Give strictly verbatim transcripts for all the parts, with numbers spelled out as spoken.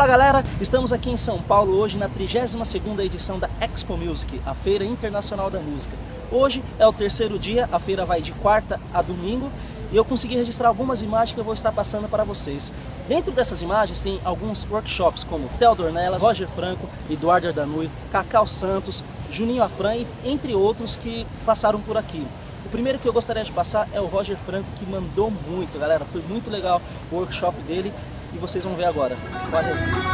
Fala galera, estamos aqui em São Paulo hoje na trigésima segunda edição da Expo Music, a Feira Internacional da Música. Hoje é o terceiro dia, a feira vai de quarta a domingo e eu consegui registrar algumas imagens que eu vou estar passando para vocês. Dentro dessas imagens tem alguns workshops como Theo Dornelas, Roger Franco, Eduardo Ardanui, Cacau Santos, Juninho Afran e entre outros que passaram por aqui. O primeiro que eu gostaria de passar é o Roger Franco, que mandou muito, galera. Foi muito legal o workshop dele e vocês vão ver agora. Valeu!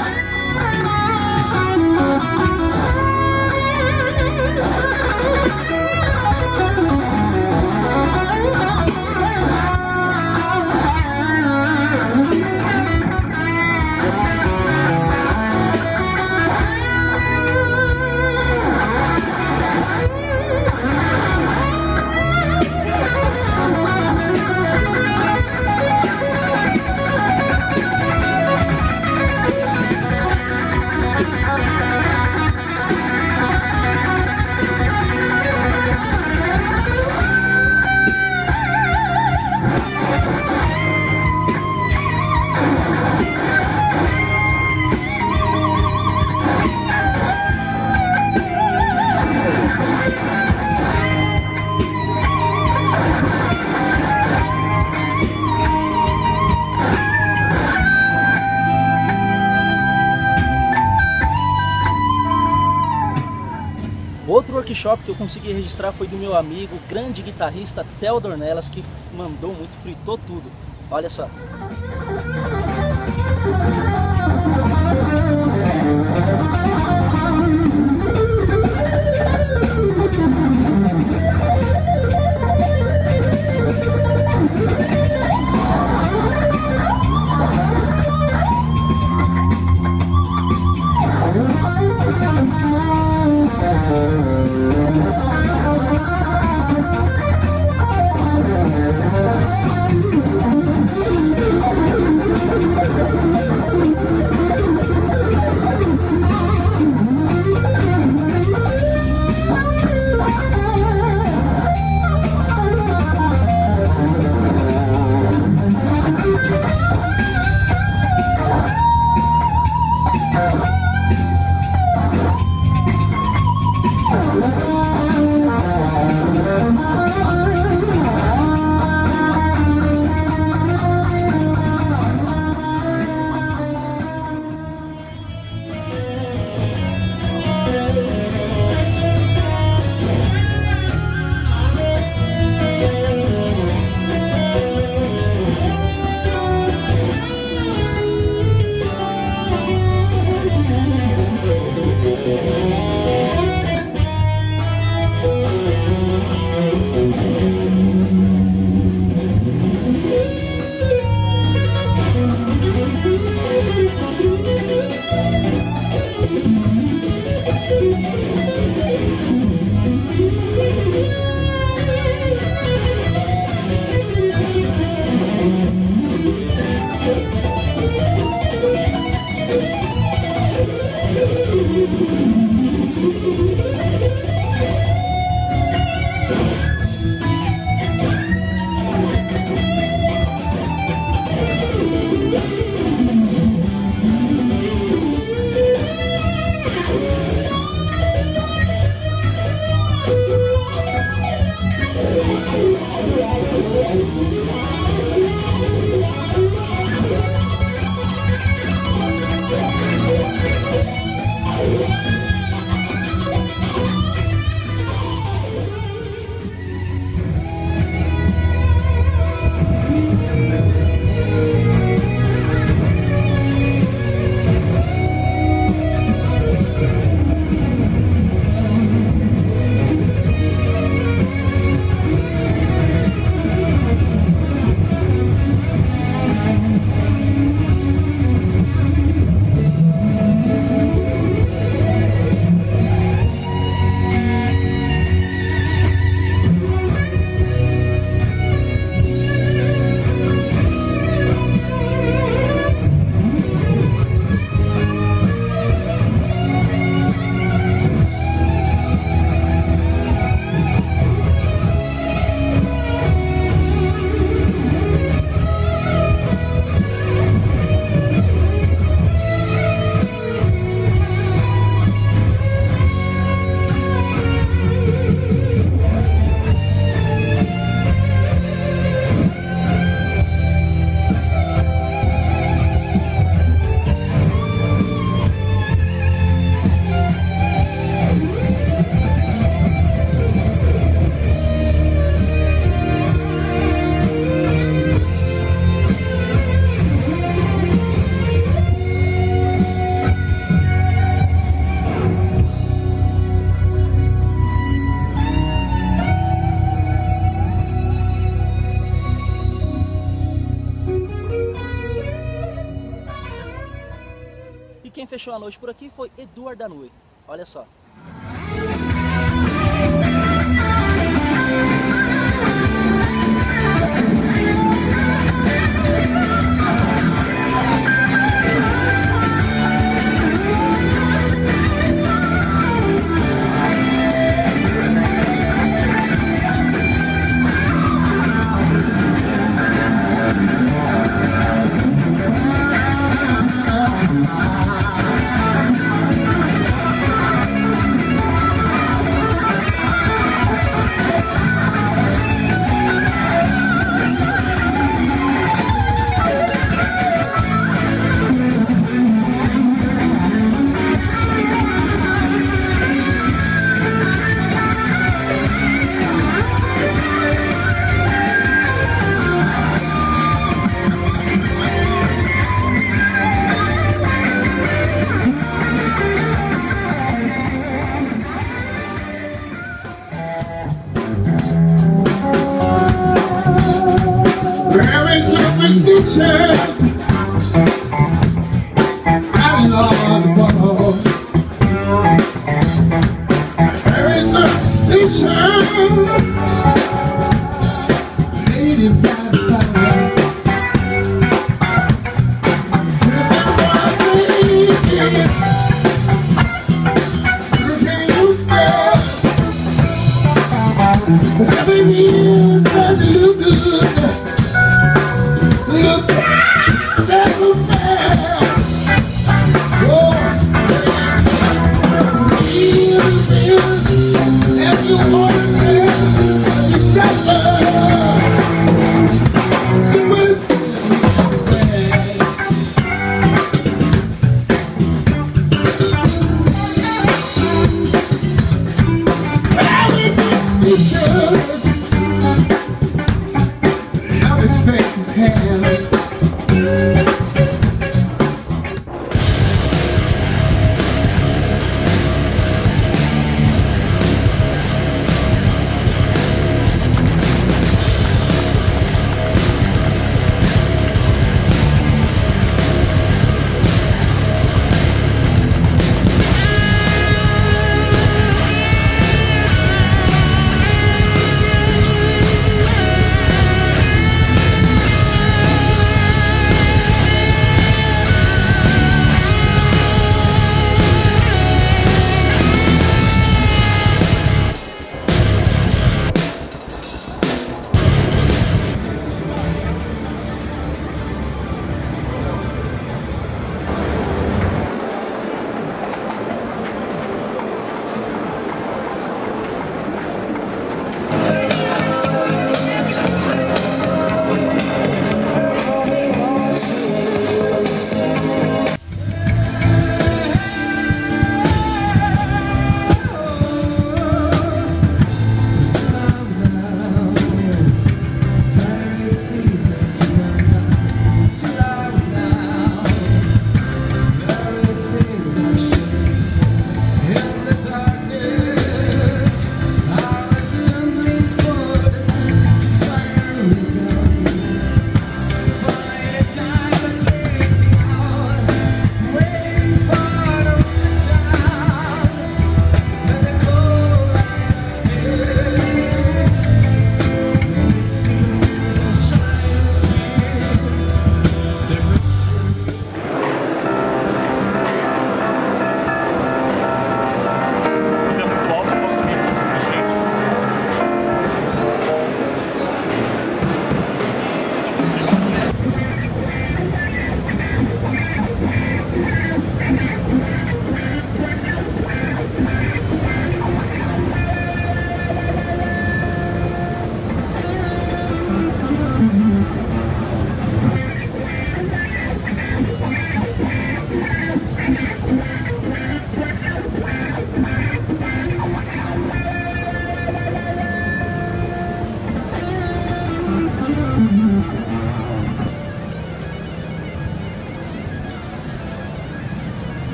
Outro workshop que eu consegui registrar foi do meu amigo, grande guitarrista Theo Dornelas, que mandou muito, fritou tudo. Olha só. quem fechou a noite por aqui foi Eduardo Danui. Olha só.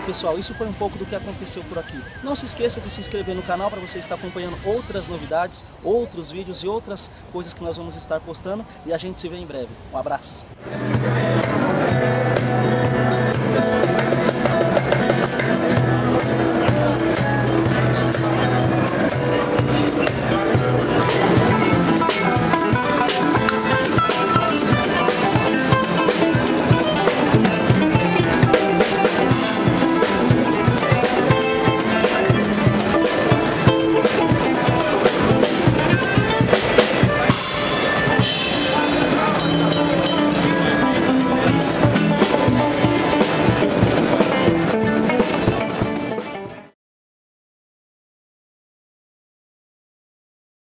pessoal, isso foi um pouco do que aconteceu por aqui. Não se esqueça de se inscrever no canal para você estar acompanhando outras novidades, outros vídeos e outras coisas que nós vamos estar postando. E a gente se vê em breve. Um abraço!